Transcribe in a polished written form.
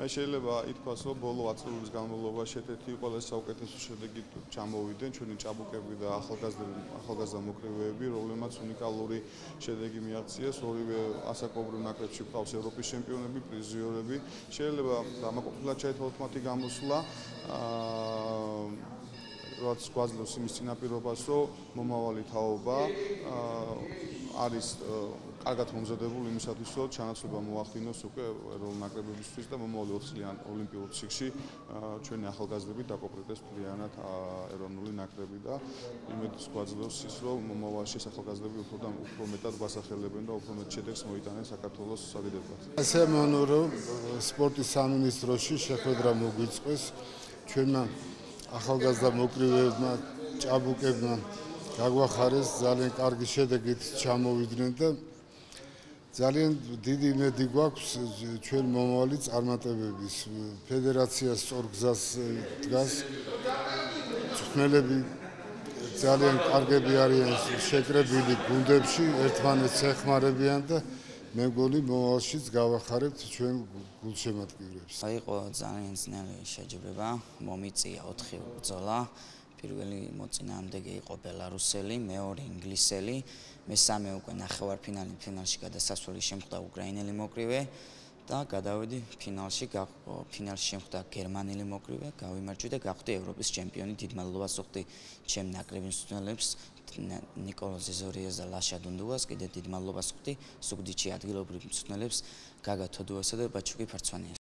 მე შეიძლება ითქვას, რომ ბოლო 10 წლების განმავლობაში ერთ-ერთი ყველაზე საუკეთესო შედეგი ჩამოვიდნენ ჩვენი ჭაბუკები და ახალგაზრდა მოკრივეები, რომლებმაც უნიკალური შედეგი მიაღწიეს. ორივე ასაკობრივ ნაკრებში გვყავს ევროპის ჩემპიონები, პრიზიორები. შეიძლება დამაკმაყოფილებლად ჩაითვალოთ მათი გამოსვლა. რაც გვაძლევს იმის წინაპირობას, რომ მომავალი თაობა არის კარგად მომზადებული იმისათვის, რომ ჩანაცვლება მოახდინოს უკვე ეროვნულ ნაკრებებისთვის და მომავალი 20 წლიან ოლიმპიურ ციკლში ჩვენი ახალგაზრდები დაკოპირდეს მთლიანად ეროვნული ნაკრები და იმედს გვაძლევს ის, რომ მომავალში ახალგაზრდები უფრო მეტად გვასახელებენ და უფრო მეტ შედეგს მოიტანენ საქართველოს სადიდებლად. ასე მომნო, რომ სპორტის სამინისტროში შეხვედრა მოგვიწყვეს ჩვენმა ახალგაზრდა მოკრივეებმა, ჭაბუკებმა გაგვახარეს ძალიან კარგი შედეგით ჩამოვიდნენ და ძალიან დიდი იმედი გვაქვს ჩვენ მომავალი წარმატებების. ფედერაცია სწორ გზას დგას. მწვრთნელები ძალიან კარგები არიან შეკრებილი გუნდებში, ერთმანეთს ეხმარებიან და მე მგონი მომავალშიც გავახარებთ ჩვენ გულშემატკივრებს. იყო ძალიან ძნელი შეჯიბრება, მომიწია 4 ბრძოლა. პირველი მოწინააღმდეგე იყო ბელარუსელი, მეორე ინგლისელი, მესამე უკვე ნახევარფინალი, ფინალში გადასასვლელი შემხვდა უკრაინელი მოკრივე და გადავედი ფინალში, ფინალში შემხვდა გერმანელი მოკრივე, გავიმარჯვე და გავხდი ევროპის ჩემპიონი. დიდ მადლობას ვუხდი ჩემ ნაკრების მწვრთნელებს, ნიკოლოზ ზეზორიას და ლაშა დუნდუას, კიდევ დიდ მადლობას ვუხდი სუგდიჩი ადგილობრივ მწვრთნელებს, გაგა თოდუასა და ბაჩუკი ფარცვანიას.